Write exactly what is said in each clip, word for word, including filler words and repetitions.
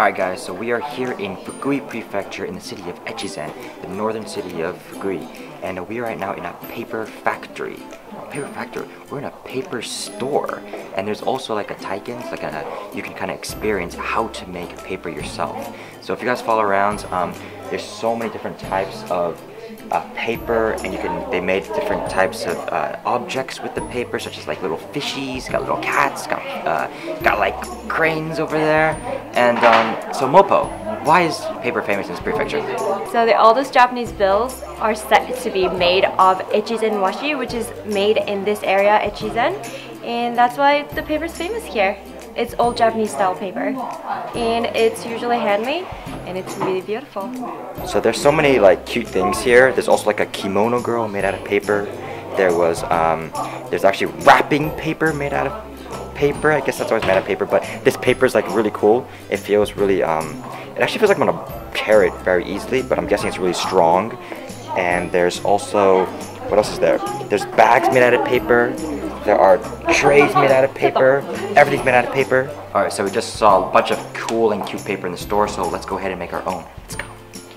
Alright guys, so we are here in Fukui Prefecture in the city of Echizen, the northern city of Fukui. And we are right now in a paper factory. Paper factory? We're in a paper store. And there's also like a taiken, like a, you can kind of experience how to make paper yourself. So if you guys follow around, um, there's so many different types of Uh, paper, and you can they made different types of uh, objects with the paper, such as like little fishies, got little cats, got uh, got like cranes over there. And um, so Mopo, why is paper famous in this prefecture? So the oldest Japanese bills are said to be made of Echizen washi, which is made in this area, Echizen, and that's why the paper is famous here. It's old Japanese style paper, and it's usually handmade, and it's really beautiful. So there's so many like cute things here. There's also like a kimono girl made out of paper. There was um, there's actually wrapping paper made out of paper. I guess that's always made out of paper, but this paper is like really cool. It feels really um, it actually feels like I'm gonna tear it very easily, but I'm guessing it's really strong. And there's also, what else is there? There's bags made out of paper. There are trays made out of paper. Everything's made out of paper. Alright, so we just saw a bunch of cool and cute paper in the store, so let's go ahead and make our own. Let's go.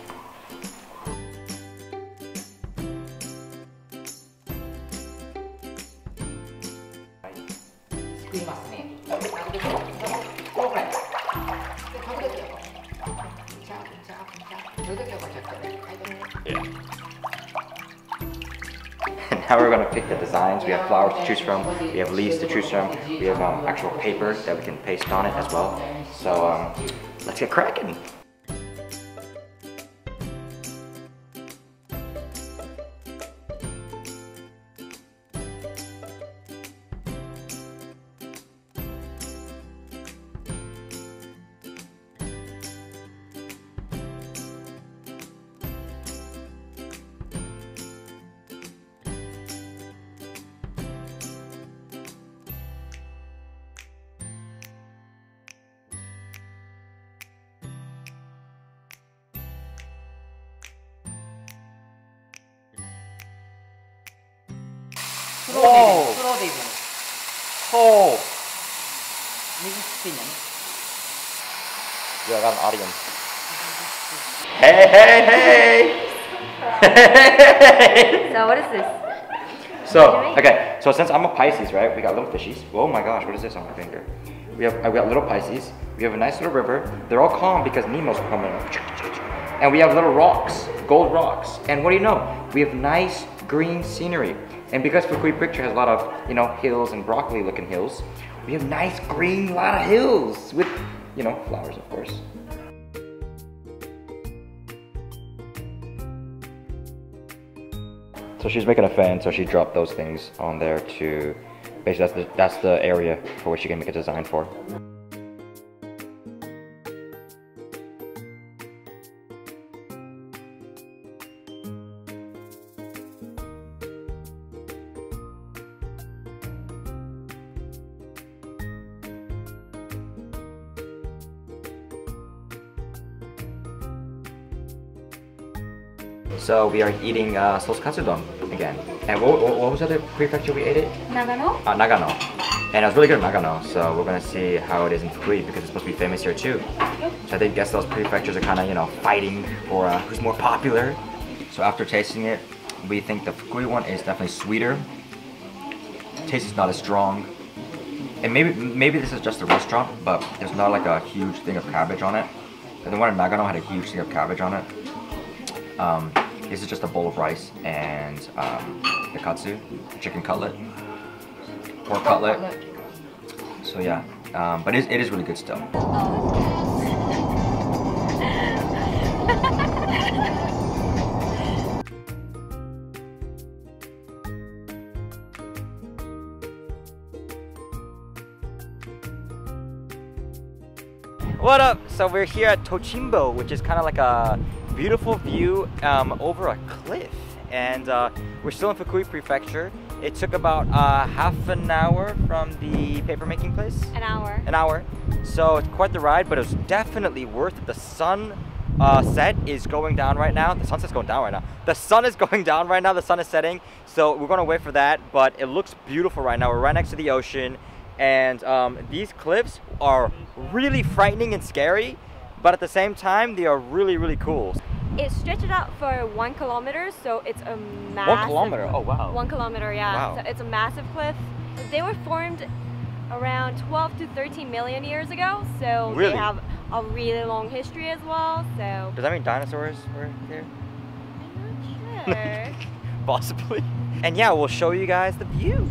Now we're going to pick the designs. We have flowers to choose from, we have leaves to choose from, we have um, actual paper that we can paste on it as well. So um, let's get cracking. Whoa! Oh! Yeah, I got an audience. Hey, hey, hey! So what is this? So, okay, so since I'm a Pisces, right, we got little fishies. Oh my gosh, what is this on my finger? We have, we got little Pisces. We have a nice little river. They're all calm because Nemo's coming. And we have little rocks, gold rocks. And what do you know? We have nice green scenery. And because Fukui Prefecture has a lot of, you know, hills and broccoli looking hills, we have nice green lot of hills with, you know, flowers of course. So she's making a fan, so she dropped those things on there to, basically that's the, that's the area for which you can make a design for. So we are eating uh, sauce katsudon again. And what, what, what was the other prefecture we ate it? Nagano? Uh, Nagano. And it was really good in Nagano, so we're gonna see how it is in Fukui because it's supposed to be famous here too. So I think guess those prefectures are kind of, you know, fighting for uh, who's more popular. So after tasting it, we think the Fukui one is definitely sweeter. Taste is not as strong. And maybe maybe this is just a restaurant, but there's not like a huge thing of cabbage on it. And the one in Nagano had a huge thing of cabbage on it. Um, This is just a bowl of rice and um, the katsu, chicken cutlet, pork cutlet. So yeah, um, but it is, it is really good still. What up? So we're here at Tochimbo, which is kind of like a beautiful view um, over a cliff, and uh, we're still in Fukui Prefecture. It took about uh, half an hour from the paper making place. An hour. An hour. So it's quite the ride, but it was definitely worth it. The sun uh, set is going down right now. The sunset's going down right now. The sun is going down right now. The sun is setting. So we're gonna wait for that, but it looks beautiful right now. We're right next to the ocean, and um, these cliffs are really frightening and scary. but at the same time, they are really, really cool. It stretched out for one kilometer, so it's a massive... One kilometer? Oh, wow. One kilometer, yeah. Wow. So it's a massive cliff. They were formed around twelve to thirteen million years ago, so Really? they have a really long history as well, so... Does that mean dinosaurs were there? I'm not sure. Possibly. And yeah, we'll show you guys the view.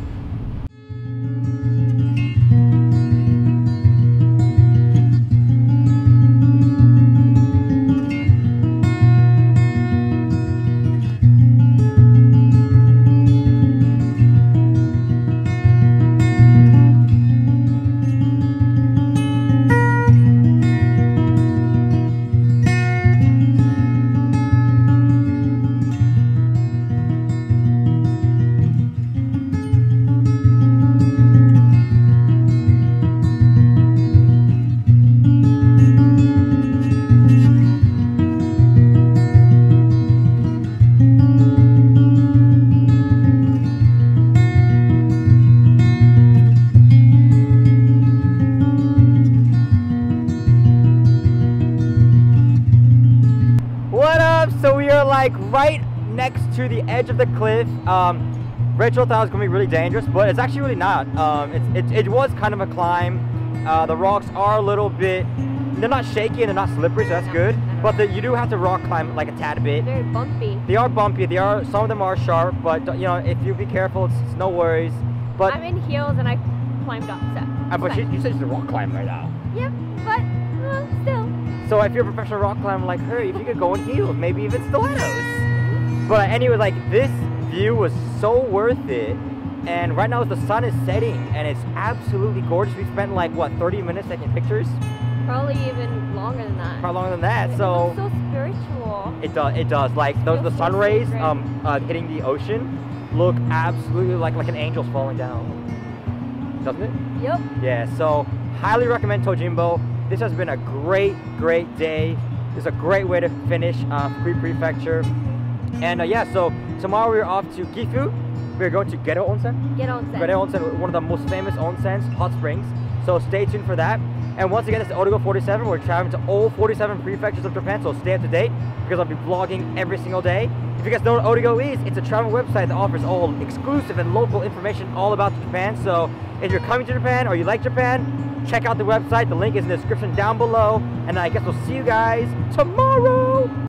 So we are like right next to the edge of the cliff. Um, Rachel thought it was gonna be really dangerous, but it's actually really not. Um, it's, it, it was kind of a climb. Uh, the rocks are a little bit, they're not shaky and they're not slippery, so that's good. But the, you do have to rock climb like a tad bit. Very bumpy. They are bumpy. They are. Some of them are sharp, but you know, if you be careful, it's, it's no worries. But I'm in heels and I climbed up, so. uh, but you, you said it's a rock climb right now. Yep, but well, still. So if you're a professional rock climber like her, if you could go in heels, maybe even stilettos. But anyway, like this view was so worth it. And right now the sun is setting and it's absolutely gorgeous. We spent like what, thirty minutes taking pictures? Probably even longer than that. Probably longer than that. It So looks so spiritual. it does. It does. Like those the feels sun so rays sacred. um uh, hitting the ocean look absolutely like like an angel's falling down, doesn't it? Yep. Yeah. So highly recommend Tojimbo. This has been a great, great day. It's a great way to finish uh, Fukui Prefecture. And uh, yeah, so tomorrow we're off to Gifu. We're going to Gedo Onsen. Get on set. Gedo Onsen, one of the most famous onsens, hot springs. So stay tuned for that. And once again, this is Odigo forty-seven. We're traveling to all forty-seven prefectures of Japan, so stay up to date because I'll be vlogging every single day. If you guys know what Odigo is, it's a travel website that offers all exclusive and local information all about Japan. So if you're coming to Japan or you like Japan, check out the website. The link is in the description down below. And I guess we'll see you guys tomorrow.